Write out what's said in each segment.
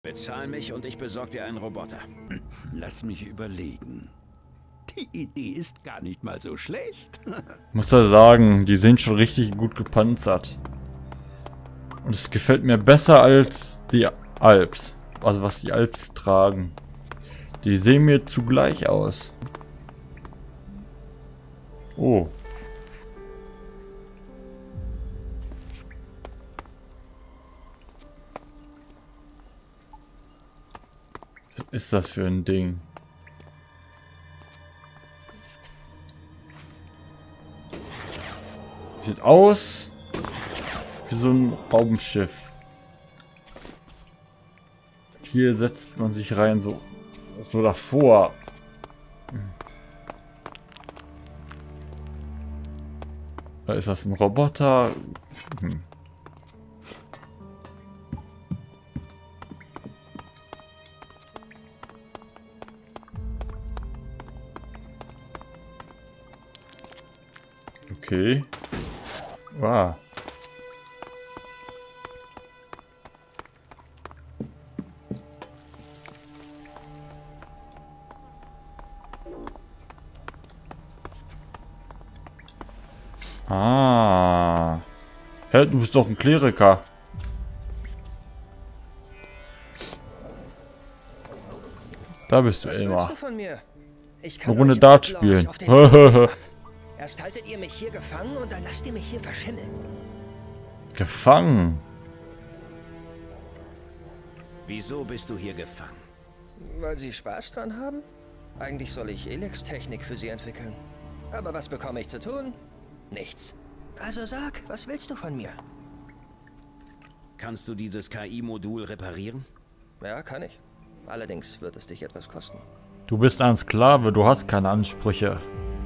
Bezahl mich und ich besorge dir einen Roboter. Lass mich überlegen. Die Idee ist gar nicht mal so schlecht. Muss ja sagen, die sind schon richtig gut gepanzert. Und es gefällt mir besser als die Alps. Also was die Alps tragen. Die sehen mir zugleich aus. Oh. Was ist das für ein Ding? Sieht aus wie so ein Raumschiff. Hier setzt man sich rein, so davor. Da ist das ein Roboter. Okay. Wow. Ah. Hä, du bist doch ein Kleriker. Da bist du, Elmar. Was willst du von mir? Ich kann Eine Runde euch Dart Outlaws spielen. auf den Tod bringen. Erst haltet ihr mich hier gefangen und dann lasst ihr mich hier verschimmeln. Gefangen. Wieso bist du hier gefangen? Weil sie Spaß dran haben? Eigentlich soll ich Elex-Technik für sie entwickeln. Aber was bekomme ich zu tun? Nichts. Also sag, was willst du von mir? Kannst du dieses KI-Modul reparieren? Ja, kann ich. Allerdings wird es dich etwas kosten. Du bist ein Sklave, du hast keine Ansprüche.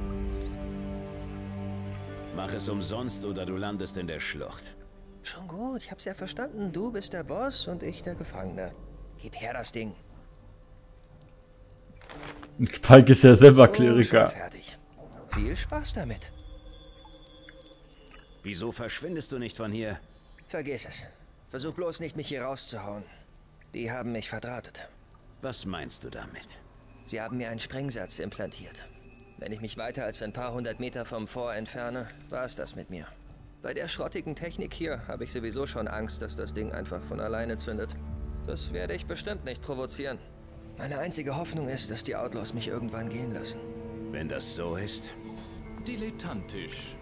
Mach es umsonst oder du landest in der Schlucht. Schon gut, ich hab's ja verstanden. Du bist der Boss und ich der Gefangene. Gib her das Ding. Pike ist ja selber Oh, Kleriker. schon fertig. Viel Spaß damit. Wieso verschwindest du nicht von hier? Vergiss es. Versuch bloß nicht, mich hier rauszuhauen. Die haben mich verdrahtet. Was meinst du damit? Sie haben mir einen Sprengsatz implantiert. Wenn ich mich weiter als ein paar hundert Meter vom Fort entferne, war es das mit mir. Bei der schrottigen Technik hier habe ich sowieso schon Angst, dass das Ding einfach von alleine zündet. Das werde ich bestimmt nicht provozieren. Meine einzige Hoffnung ist, dass die Outlaws mich irgendwann gehen lassen. Wenn das so ist. Dilettantisch.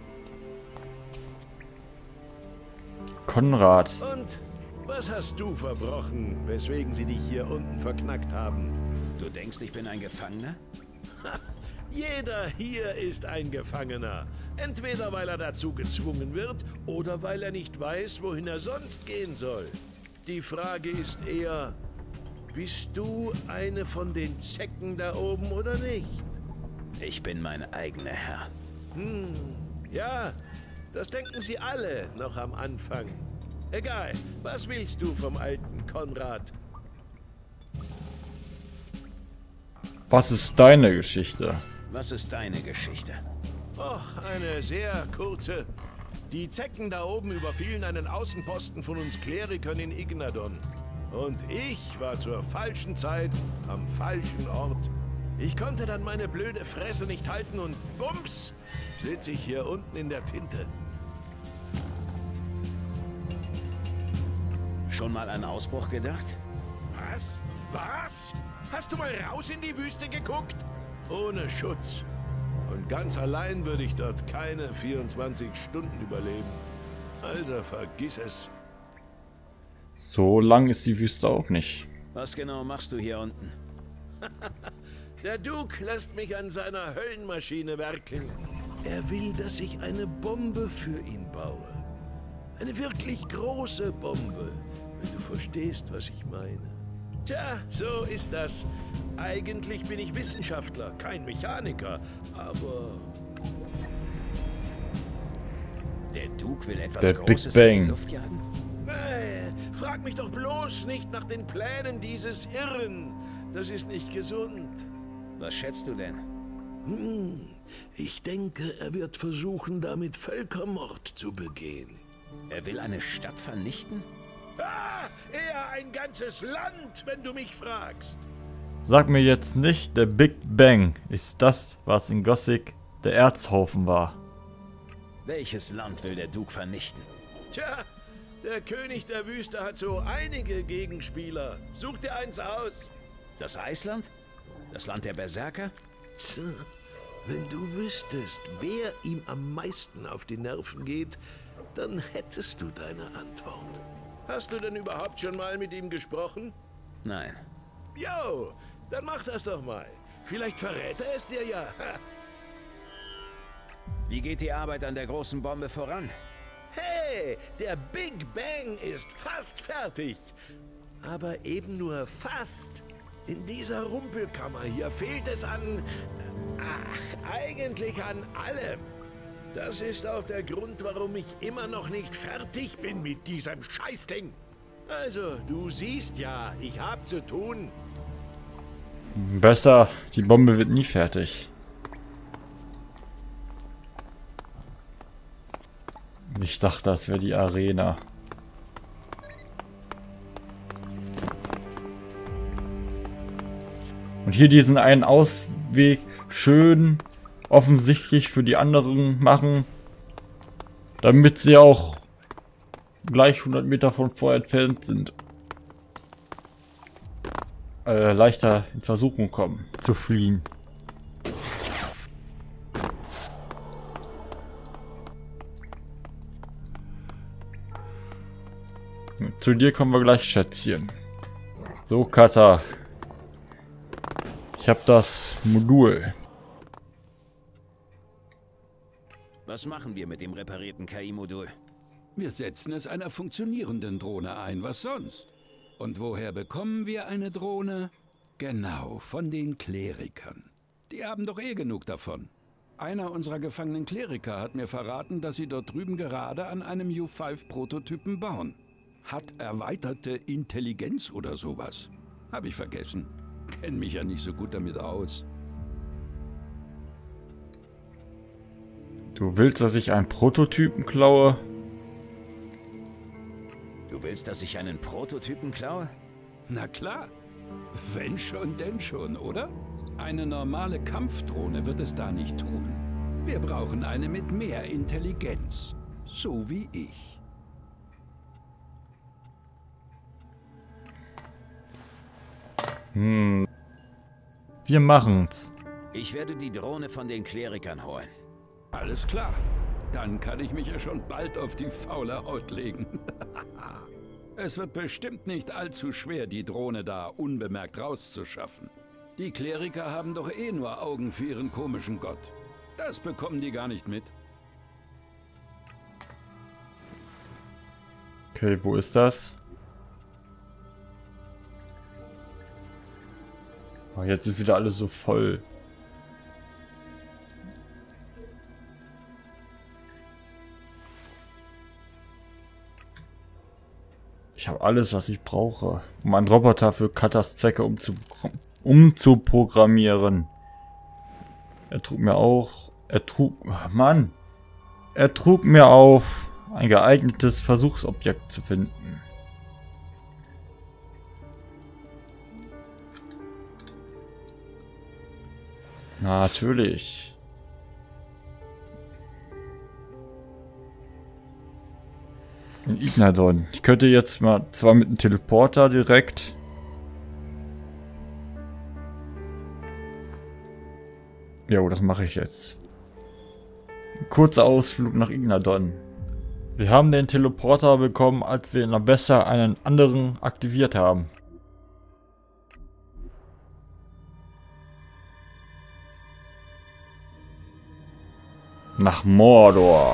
Konrad. Und was hast du verbrochen, weswegen sie dich hier unten verknackt haben? Du denkst, ich bin ein Gefangener? Jeder hier ist ein Gefangener. Entweder weil er dazu gezwungen wird oder weil er nicht weiß, wohin er sonst gehen soll. Die Frage ist eher, bist du eine von den Zecken da oben oder nicht? Ich bin mein eigener Herr. Ja, das denken sie alle noch am Anfang. Egal, was willst du vom alten Konrad? Was ist deine Geschichte? Was ist deine Geschichte? Och, eine sehr kurze. Die Zecken da oben überfielen einen Außenposten von uns Klerikern in Ignadon. Und ich war zur falschen Zeit am falschen Ort. Ich konnte dann meine blöde Fresse nicht halten und bums, sitze ich hier unten in der Tinte. Schon mal an Ausbruch gedacht? Was? Was? Hast du mal raus in die Wüste geguckt? Ohne Schutz. Und ganz allein würde ich dort keine 24 Stunden überleben. Also vergiss es. So lang ist die Wüste auch nicht. Was genau machst du hier unten? Der Duke lässt mich an seiner Höllenmaschine werkeln. Er will, dass ich eine Bombe für ihn baue. Eine wirklich große Bombe, wenn du verstehst, was ich meine. Tja, so ist das. Eigentlich bin ich Wissenschaftler, kein Mechaniker, aber... Der Duke will etwas Der Big Großes in Bang. die Luft jagen? Hey, frag mich doch bloß nicht nach den Plänen dieses Irren. Das ist nicht gesund. Was schätzt du denn? Ich denke, er wird versuchen, damit Völkermord zu begehen. Er will eine Stadt vernichten? Ah, eher ein ganzes Land, wenn du mich fragst. Sag mir jetzt nicht, der Big Bang ist das, was in Gothic der Erzhaufen war. Welches Land will der Duke vernichten? Tja, der König der Wüste hat so einige Gegenspieler. Such dir eins aus. Das Eisland? Das Land der Berserker? Tja, wenn du wüsstest, wer ihm am meisten auf die Nerven geht, dann hättest du deine Antwort. Hast du denn überhaupt schon mal mit ihm gesprochen? Nein. Jo, dann mach das doch mal. Vielleicht verrät er es dir ja. Wie geht die Arbeit an der großen Bombe voran? Hey, der Big Bang ist fast fertig. Aber eben nur fast. In dieser Rumpelkammer hier fehlt es an... Ach, eigentlich an allem. Das ist auch der Grund, warum ich immer noch nicht fertig bin mit diesem Scheißding. Also, du siehst ja, ich hab zu tun. Besser, die Bombe wird nie fertig. Ich dachte, das wäre die Arena. Und hier diesen einen Ausweg schön offensichtlich für die anderen machen, damit sie auch gleich 100 Meter von vor entfernt sind. Leichter in Versuchung kommen, zu fliehen. Zu dir kommen wir gleich, Schätzchen. So, Kata. Ich habe das Modul. Was machen wir mit dem reparierten KI-Modul? Wir setzen es einer funktionierenden Drohne ein, was sonst? Und woher bekommen wir eine Drohne? Genau, von den Klerikern. Die haben doch eh genug davon. Einer unserer gefangenen Kleriker hat mir verraten, dass sie dort drüben gerade an einem U5-Prototypen bauen. Hat erweiterte Intelligenz oder sowas. Hab ich vergessen. Kenn mich ja nicht so gut damit aus. Du willst, dass ich einen Prototypen klaue? Du willst, dass ich einen Prototypen klaue? Na klar. Wenn schon, denn schon, oder? Eine normale Kampfdrohne wird es da nicht tun. Wir brauchen eine mit mehr Intelligenz. So wie ich. Wir machen's. Ich werde die Drohne von den Klerikern holen. Alles klar. Dann kann ich mich ja schon bald auf die faule Haut legen. Es wird bestimmt nicht allzu schwer, die Drohne da unbemerkt rauszuschaffen. Die Kleriker haben doch eh nur Augen für ihren komischen Gott. Das bekommen die gar nicht mit. Okay, wo ist das? Oh, jetzt ist wieder alles so voll. Ich habe alles, was ich brauche, um einen Roboter für Katas Zwecke umzuprogrammieren. Er trug mir auch... Er trug mir auf, ein geeignetes Versuchsobjekt zu finden. Natürlich. In Ignadon. Ich könnte jetzt mal zwar mit einem Teleporter direkt. Jo, das mache ich jetzt. Ein kurzer Ausflug nach Ignadon. Wir haben den Teleporter bekommen, als wir in Abessa einen anderen aktiviert haben. Nach Mordor.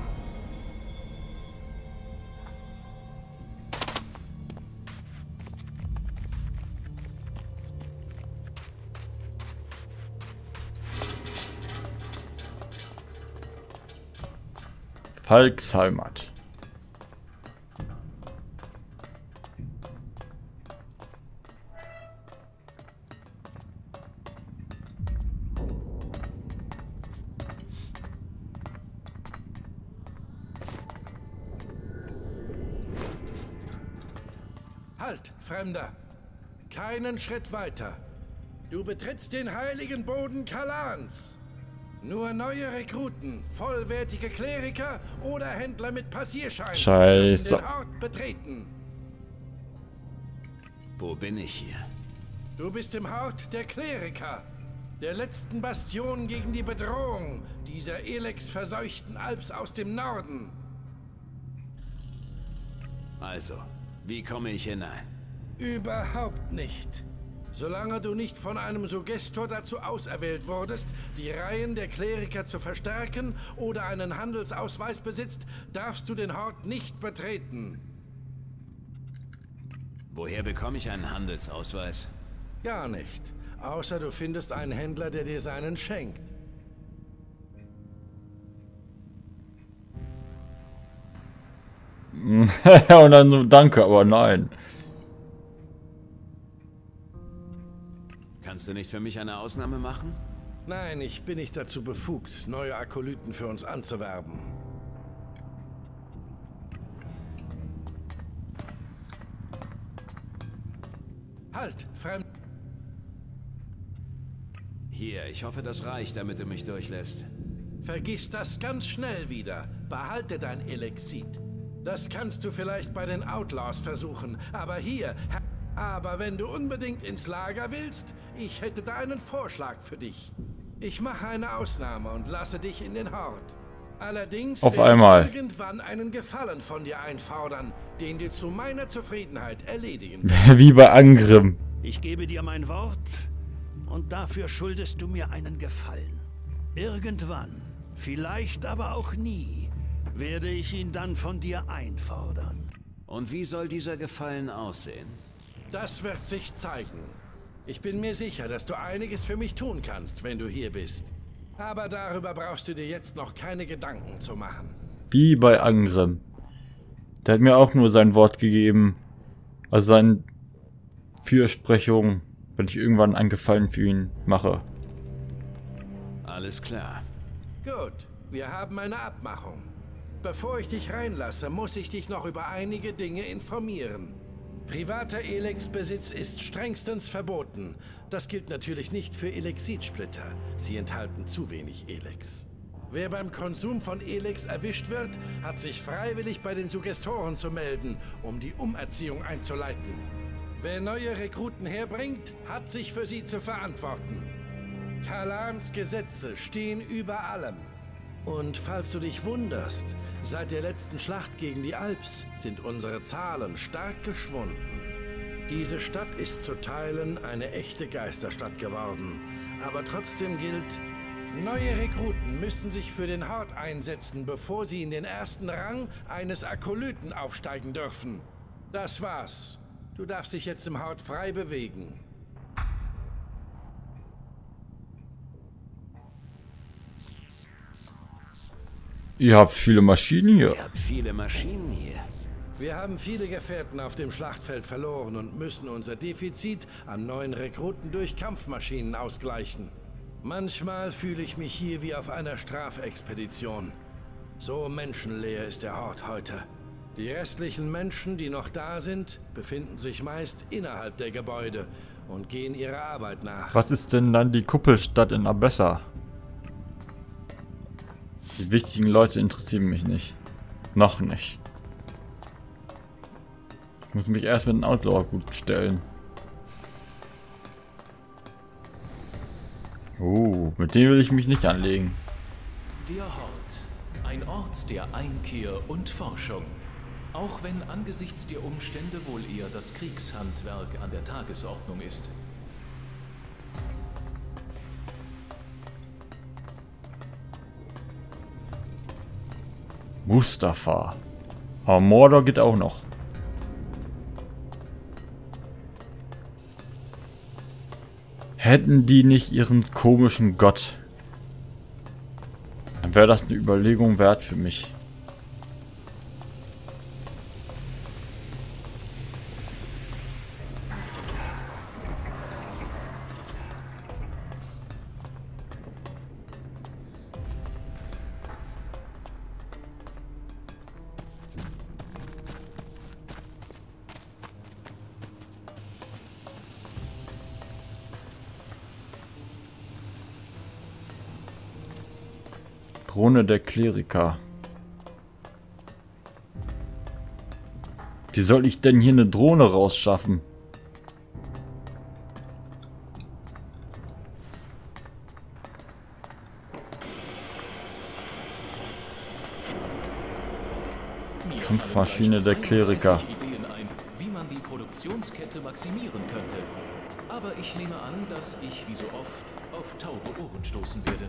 Falksheimat. Halt, Fremder! Keinen Schritt weiter. Du betrittst den heiligen Boden Kalans. Nur neue Rekruten, vollwertige Kleriker oder Händler mit Passierschein Scheiße. dürfen den Ort betreten. Wo bin ich hier? Du bist im Hort der Kleriker, der letzten Bastion gegen die Bedrohung dieser Elex-verseuchten Alps aus dem Norden. Also, wie komme ich hinein? Überhaupt nicht. Solange du nicht von einem Suggestor dazu auserwählt wurdest, die Reihen der Kleriker zu verstärken oder einen Handelsausweis besitzt, darfst du den Hort nicht betreten. Woher bekomme ich einen Handelsausweis? Gar nicht. Außer du findest einen Händler, der dir seinen schenkt. Und dann so, danke, aber nein. Kannst du nicht für mich eine Ausnahme machen? Nein, ich bin nicht dazu befugt, neue Akolyten für uns anzuwerben. Halt, Fremd... Hier, ich hoffe, das reicht, damit du mich durchlässt. Vergiss das ganz schnell wieder. Behalte dein Elexit. Das kannst du vielleicht bei den Outlaws versuchen, aber hier... Aber wenn du unbedingt ins Lager willst, ich hätte da einen Vorschlag für dich. Ich mache eine Ausnahme und lasse dich in den Hort. Allerdings auf werde einmal ich irgendwann einen Gefallen von dir einfordern, den du zu meiner Zufriedenheit erledigen wirst. wie bei Angrim. Ich gebe dir mein Wort und dafür schuldest du mir einen Gefallen. Irgendwann, vielleicht aber auch nie, werde ich ihn dann von dir einfordern. Und wie soll dieser Gefallen aussehen? Das wird sich zeigen. Ich bin mir sicher, dass du einiges für mich tun kannst, wenn du hier bist. Aber darüber brauchst du dir jetzt noch keine Gedanken zu machen. Wie bei Angrim. Der hat mir auch nur sein Wort gegeben. Also seine Fürsprechung, wenn ich irgendwann einen Gefallen für ihn mache. Alles klar. Gut, wir haben eine Abmachung. Bevor ich dich reinlasse, muss ich dich noch über einige Dinge informieren. Privater Elex-Besitz ist strengstens verboten. Das gilt natürlich nicht für Elexitsplitter. Sie enthalten zu wenig Elex. Wer beim Konsum von Elex erwischt wird, hat sich freiwillig bei den Suggestoren zu melden, um die Umerziehung einzuleiten. Wer neue Rekruten herbringt, hat sich für sie zu verantworten. Kalans Gesetze stehen über allem. Und falls du dich wunderst, seit der letzten Schlacht gegen die Alps sind unsere Zahlen stark geschwunden. Diese Stadt ist zu Teilen eine echte Geisterstadt geworden. Aber trotzdem gilt, neue Rekruten müssen sich für den Hort einsetzen, bevor sie in den ersten Rang eines Akolyten aufsteigen dürfen. Das war's. Du darfst dich jetzt im Hort frei bewegen. Ihr habt viele Maschinen hier. Ihr habt viele Maschinen hier. Wir haben viele Gefährten auf dem Schlachtfeld verloren und müssen unser Defizit an neuen Rekruten durch Kampfmaschinen ausgleichen. Manchmal fühle ich mich hier wie auf einer Strafexpedition. So menschenleer ist der Hort heute. Die restlichen Menschen, die noch da sind, befinden sich meist innerhalb der Gebäude und gehen ihrer Arbeit nach. Was ist denn dann die Kuppelstadt in Abessa? Die wichtigen Leute interessieren mich nicht. Noch nicht. Ich muss mich erst mit dem Outlaw gut stellen. Mit dem will ich mich nicht anlegen. Der Hort. Ein Ort der Einkehr und Forschung. Auch wenn angesichts der Umstände wohl eher das Kriegshandwerk an der Tagesordnung ist. Mustafa. Aber Mordor geht auch noch. Hätten die nicht ihren komischen Gott, dann wäre das eine Überlegung wert für mich. Drohne der Kleriker. Wie soll ich denn hier eine Drohne rausschaffen? Kampfmaschine der Kleriker. Ideen ein, wie man die Produktionskette maximieren könnte. Aber ich nehme an, dass ich, wie so oft, auf taube Ohren stoßen werde.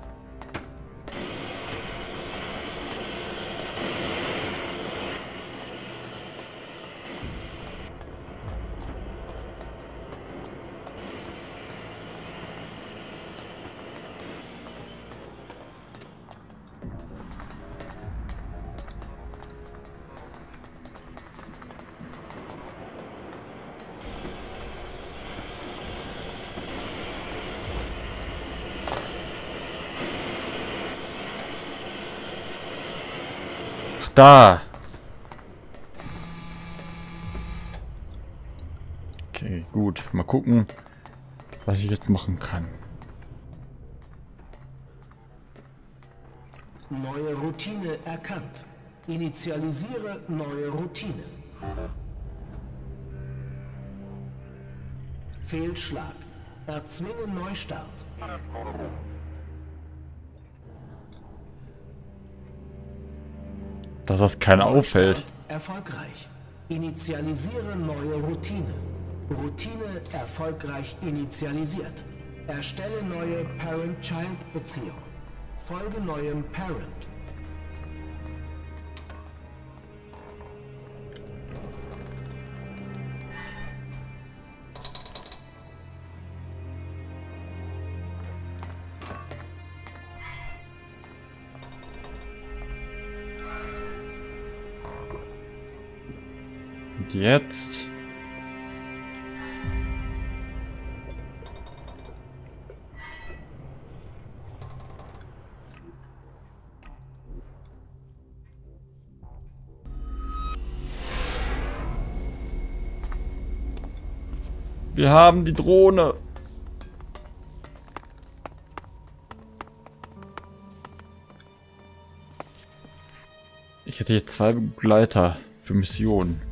Da! Okay, gut. Mal gucken, was ich jetzt machen kann. Neue Routine erkannt. Initialisiere neue Routine. Fehlschlag. Erzwinge Neustart. Dass das keiner auffällt. Erfolgreich. Initialisiere neue Routine. Routine erfolgreich initialisiert. Erstelle neue Parent-Child-Beziehung. Folge neuem Parent. Und jetzt... Wir haben die Drohne. Ich hätte jetzt 2 Begleiter für Missionen.